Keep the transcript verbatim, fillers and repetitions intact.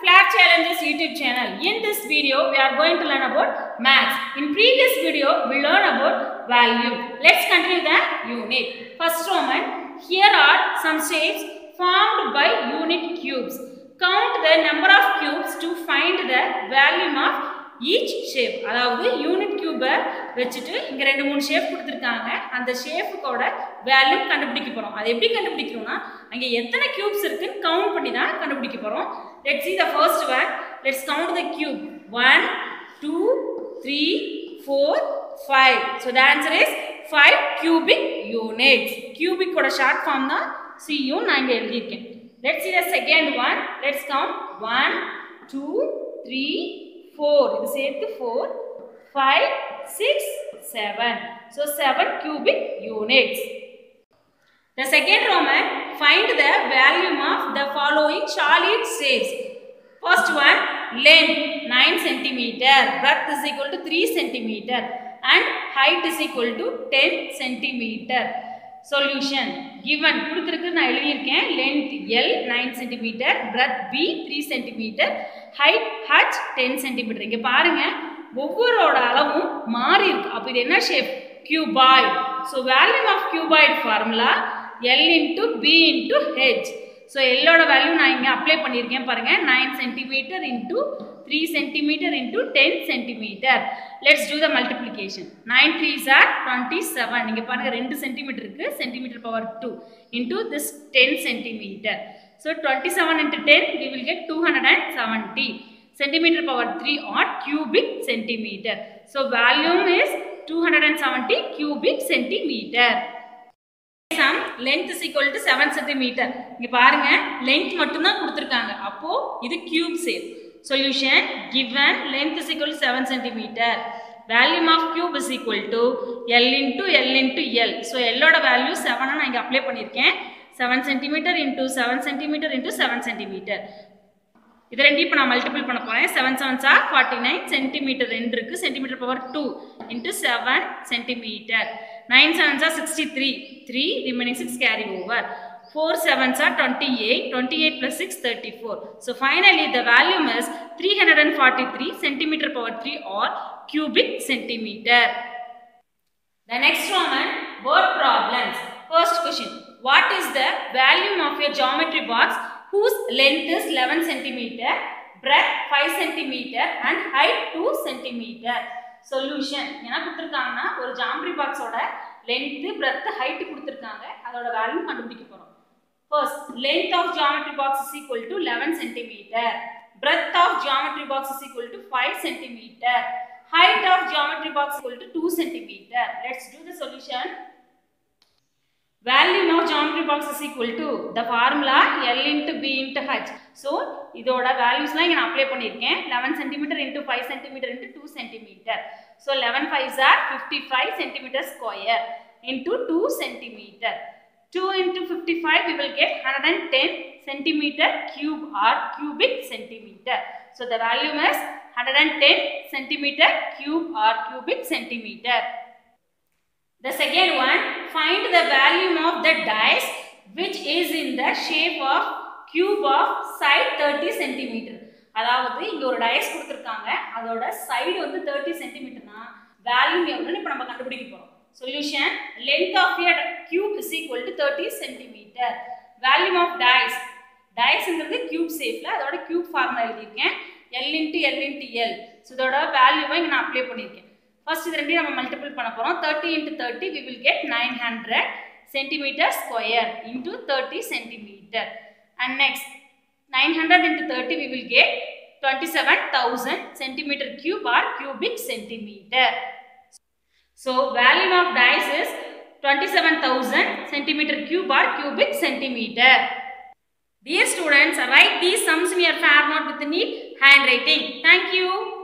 Flat Challenges YouTube channel. In this video, we are going to learn about maths. In previous video, we learned about value. Let's continue the unit. First Roman, here are some shapes formed by unit cubes. Count the number of cubes to find the volume of each shape. அதாவது unit கியூபை வச்சுட்டு இங்க ரெண்டு மூணு shape கொடுத்துருக்காங்க. அந்த ஷேப்புக்கோட value கண்டுபிடிக்க போறோம். அது எப்படி கண்டுபிடிக்கிறோம்னா அங்க எத்தனை கியூப்ஸ் இருக்குன்னு கவுண்ட் பண்ணி தான் கண்டுபிடிக்க போறோம். Let's see the first one. Let's count the cube. one, two, three, four, five. So the answer is five cubic units. Cubic ஓட short form தான் C U நான் இங்க எழுதியிருக்கேன். Let's see the second one. Let's count one, two, three, four. இது சேர்த்து four, five, six, seven. So seven cubic units. The second Roman, find the volume of the following solid shapes. First one, length nine centimeter, breadth is equal to three centimeter, and height is equal to ten centimeter. Solution given கொடுத்திருக்கு நான் எழுதி இருக்கேன். length L nine centimeter, breadth B three centimeter, height H ten centimeter. இங்க பாருங்க ஒவ்வொருோட அளவும் மாறி இருக்கு. அப்ப இது என்ன shape? cuboid. So volume of cuboid formula L into B into H. So L ஓட வேல்யூ நான் இங்க அப்ளை பண்ணிருக்கேன் பாருங்க. nine centimeter into three centimeter into ten centimeter. Let's do the multiplication. nine threes are twenty-seven. நீங்க பாருங்க two centimeter இருக்கு. centimeter power two into this ten centimeter. So twenty-seven into ten we will get two hundred seventy. Centimeter power three or cubic centimeter. So volume is two hundred seventy cubic centimeter. Some length is equal to seven centimeter. இங்க பாருங்க length மட்டும் தான் கொடுத்திருக்காங்க. அப்போ இது cube shape. Solution given length is equal to seven centimeter. Volume of cube is equal to L into L into L. So L ஓட value seven நான் இங்க அப்ளை பண்ணிருக்கேன். seven centimeter into seven centimeter into seven centimeter. இது ரெண்டையும் இப்ப நான் multiple பண்ண போறேன். seven sevens are forty-nine centimeter ரெண்டு இருக்கு. centimeter power two into seven centimeter. nine sevens are sixty-three. three remaining six carry over. four sevens are twenty-eight. twenty-eight plus six thirty-four. So finally the volume is three hundred forty-three centimeter power three or cubic centimeter. The next one, word problems. First question. What is the volume of your geometry box whose length is eleven centimeter, breadth five centimeter and height two centimeter? Solution. என்ன கொடுத்திருக்காங்கன்னா ஒரு geometry box ஓட length, breadth, height கொடுத்திருக்காங்க. அதோட value கண்டுபிடிக்க போறோம். First, length of geometry box is equal to eleven centimeter. Breadth of geometry box is equal to five centimeter. Height of geometry box is equal to two centimeter. Let's do the solution. Volume of geometry box is equal to the formula L into B into H. So, இதோட valuesலாம் இங்க நான் apply பண்ணிருக்கேன். eleven centimeter into five centimeter into two centimeter. So, eleven fives are fifty-five centimeter square into two centimeter. two into fifty-five we will get one hundred ten centimeter cube or cubic centimeter. So, the volume is one hundred ten centimeter cube or cubic centimeter. The second one, find the volume of the dice which is in the shape of cube of side thirty centimeter. அதாவது இங்க ஒரு dice கொடுத்திருக்காங்க. அதோட side வந்து thirty centimeter னா volume எவ்வளவுன்னு இப்ப நம்ம கண்டுபிடிக்க போறோம். Solution, length of a cube is equal to thirty centimeter. Volume of dice. Dice ங்கிறது cube shapeல அதோட cube formula எழுதிருக்கேன். L into L into L. So இதோட வேல்யூவை இங்க நான் அப்ளை பண்ணிருக்கேன். First இது ரெண்டையும் நம்ம மல்டிபிள் பண்ண போறோம். thirty into thirty we will get nine hundred centimeter square into thirty centimeter. And next nine hundred into thirty we will get twenty-seven thousand centimeter cube or cubic centimeter. So volume of dice is twenty-seven thousand centimeter cube or cubic centimeter. Dear students, write these sums in your fair note with neat handwriting. Thank you.